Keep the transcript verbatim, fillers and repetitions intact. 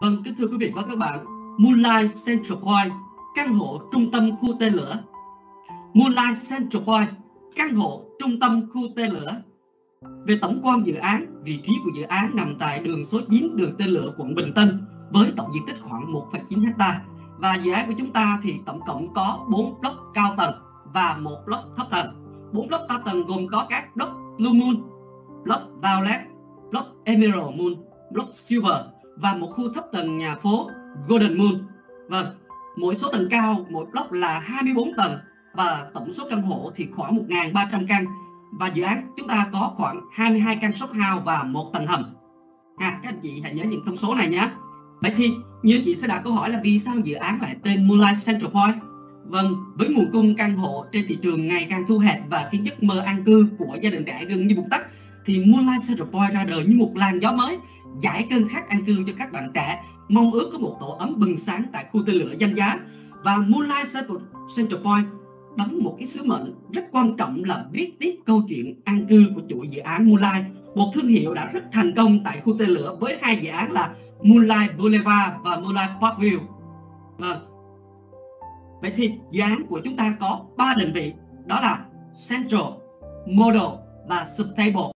Vâng, kính thưa quý vị và các bạn, Moonlight Central Point, căn hộ trung tâm khu tên lửa. Moonlight Central Point, căn hộ trung tâm khu tên lửa. Về tổng quan dự án, vị trí của dự án nằm tại đường số chín đường tên lửa quận Bình Tân với tổng diện tích khoảng một phẩy chín héc-ta. Và dự án của chúng ta thì tổng cộng có bốn block cao tầng và một block thấp tầng. bốn block cao tầng gồm có các block Blue Moon, block Violet, block Emerald Moon, block Silver và một khu thấp tầng nhà phố Golden Moon. Vâng, mỗi số tầng cao, mỗi block là hai mươi bốn tầng và tổng số căn hộ thì khoảng một nghìn ba trăm căn. Và dự án chúng ta có khoảng hai mươi hai căn shop house và một tầng hầm. À, các anh chị hãy nhớ những thông số này nhé. Vậy thì nhiều chị sẽ đặt câu hỏi là vì sao dự án lại tên Moonlight Central Point? Vâng, với nguồn cung căn hộ trên thị trường ngày càng thu hẹp và khiến giấc mơ an cư của gia đình trẻ gần như vụt tắt, thì Moonlight Central Point ra đời như một làn gió mới, giải cơn khát an cư cho các bạn trẻ mong ước có một tổ ấm bừng sáng tại khu tên lửa danh giá. Và Moonlight Central Point đóng một cái sứ mệnh rất quan trọng là viết tiếp câu chuyện an cư của chủ dự án Moonlight, một thương hiệu đã rất thành công tại khu tên lửa với hai dự án là Moonlight Boulevard và Moonlight Parkview. Vâng. Vậy thì dự án của chúng ta có ba định vị, đó là Central, Model và Stable.